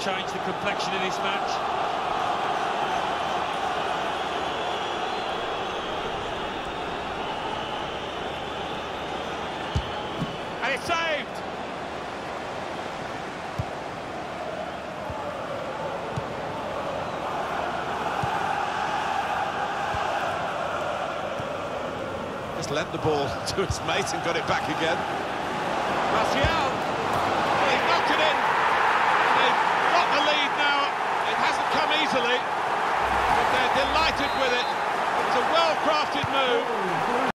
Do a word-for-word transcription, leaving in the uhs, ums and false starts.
change the complexion of this match. And it's saved! Just lent the ball to his mate and got it back again. Martial! Well, he knocked it in. And they've got the lead now. It hasn't come easily, but they're delighted with it. It's a well-crafted move.